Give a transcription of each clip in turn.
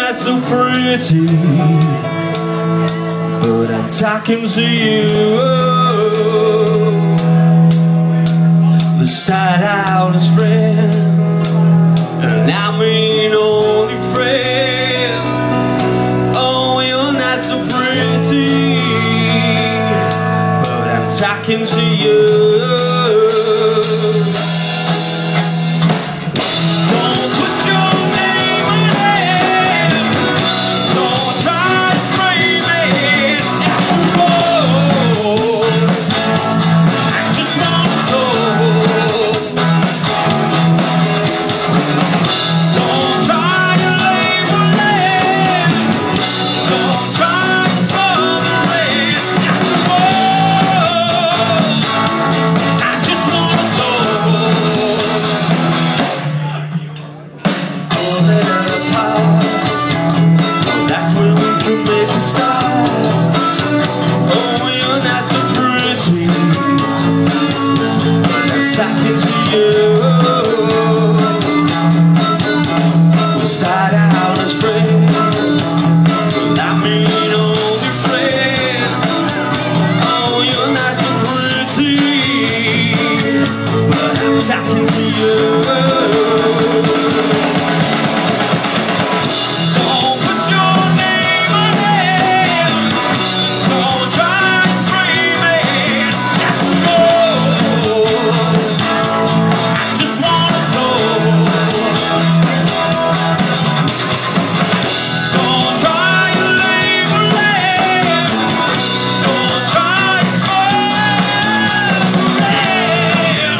not so pretty, but I'm talking to you. We start out as friends, and I mean only friends. Oh, you're not so pretty, but I'm talking to you. Talking to you. Don't put your name on it. Don't try to frame it. I just wanna talk. Don't try to label it. Don't try to spoil it.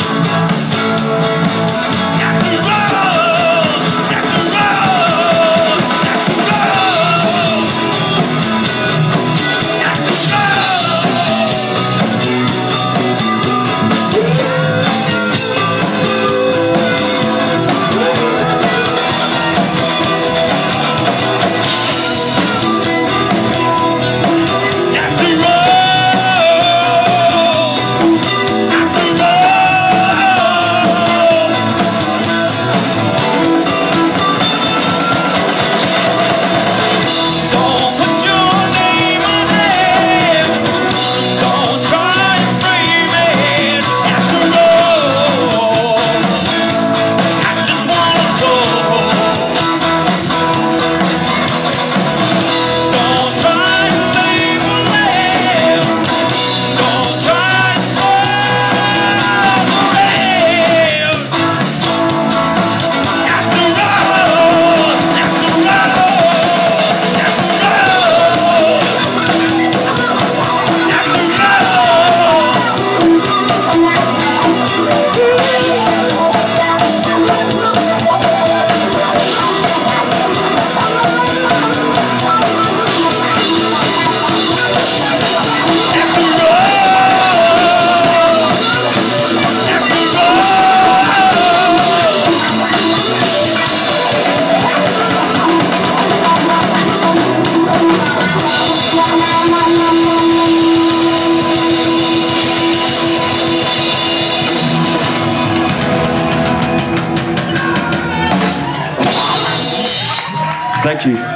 Thank you.